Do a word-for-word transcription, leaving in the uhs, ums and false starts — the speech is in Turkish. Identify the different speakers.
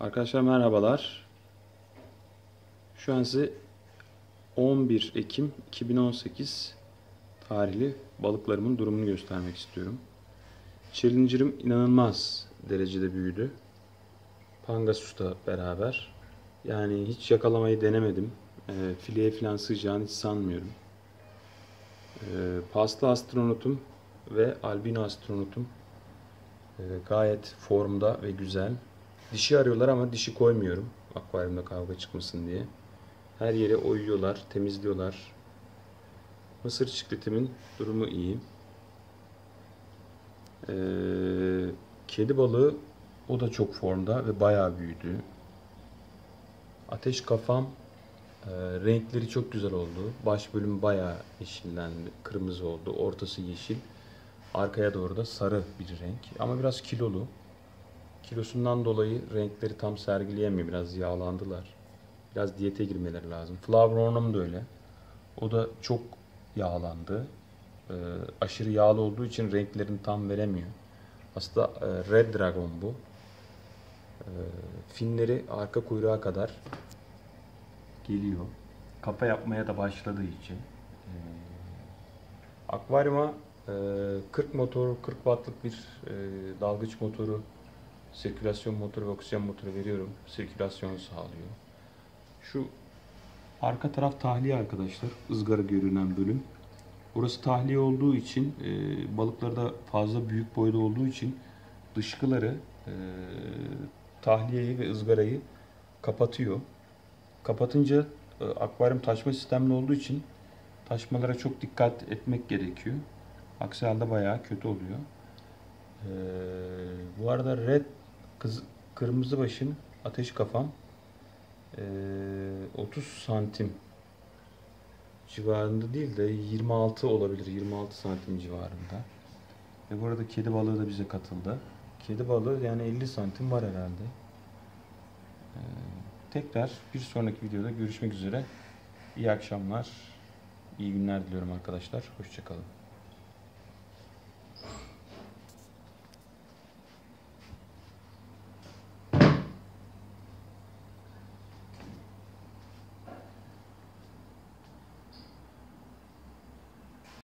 Speaker 1: Arkadaşlar merhabalar. Şu an size on bir Ekim iki bin on sekiz tarihli balıklarımın durumunu göstermek istiyorum. Challenger'ım inanılmaz derecede büyüdü. Pangasus'ta beraber. Yani hiç yakalamayı denemedim. E, fileye falan sığacağını hiç sanmıyorum. E, paslı astronotum ve albino astronotum e, gayet formda ve güzel. Dişi arıyorlar ama dişi koymuyorum. Akvaryumda kavga çıkmasın diye. Her yere oyuyorlar, temizliyorlar. Mısır çikletimin durumu iyi. Ee, kedi balığı o da çok formda ve bayağı büyüdü. Ateş kafam e, renkleri çok güzel oldu. Baş bölümü bayağı yeşillendi, kırmızı oldu. Ortası yeşil. Arkaya doğru da sarı bir renk. Ama biraz kilolu. Kilosundan dolayı renkleri tam sergileyemiyor. Biraz yağlandılar. Biraz diyete girmeleri lazım. Flower Horn'um da öyle. O da çok yağlandı. Ee, aşırı yağlı olduğu için renklerini tam veremiyor. Aslında e, Red Dragon bu. Ee, finleri arka kuyruğa kadar geliyor. Kafa yapmaya da başladığı için. Ee, akvaryuma e, kırk motor, kırk wattlık bir e, dalgıç motoru, sirkülasyon motoru ve oksijen motoru veriyorum. Sirkülasyon sağlıyor. Şu arka taraf tahliye arkadaşlar. Izgara görünen bölüm. Burası tahliye olduğu için e, balıklar da fazla büyük boyda olduğu için dışkıları e, tahliyeyi ve ızgarayı kapatıyor. Kapatınca e, akvaryum taşma sistemli olduğu için taşmalara çok dikkat etmek gerekiyor. Aksi halde bayağı kötü oluyor. E, bu arada red kız, kırmızı başım ateş kafam e, otuz santim civarında değil de yirmi altı olabilir. yirmi altı santim civarında. Ve bu arada kedi balığı da bize katıldı. Kedi balığı yani elli santim var herhalde. Ee, tekrar bir sonraki videoda görüşmek üzere. İyi akşamlar, iyi günler diliyorum arkadaşlar. Hoşça kalın.